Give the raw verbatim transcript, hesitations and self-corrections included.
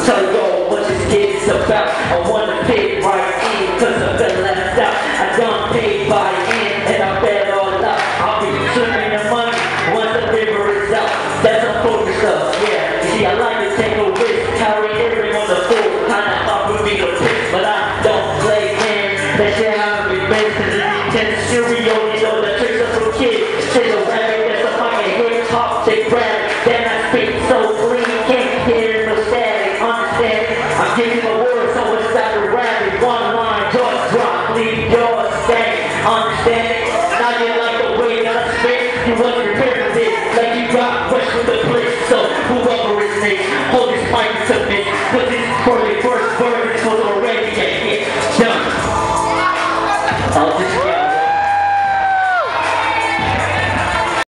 tell y'all what this kid is about. I wanna fit right in, cause I've been left out. I done paid by in, and I bet all out. I'll be swimming the money once the river is out. That's a focus stuff, yeah. See, I like to take a risk, carry everyone the full. Kinda hard for me to pick, but I don't play games. That shit how we been, cause it's intense stereo. You know the tricks are for kids. Take a rabbit, that's a fucking hip hop, they grab it. Then I speak so clean, can't hear no static. Understand? I'm giving a word, so it's got a rabbit. One line, just drop, leave yours static. Understand it? Now you like the way that I spit. You want your parents in, like you got fresh with the blitz. So whoever is next, hold this mic to me. Cause this is for the first word, it's for the already get hit. Done. I'll just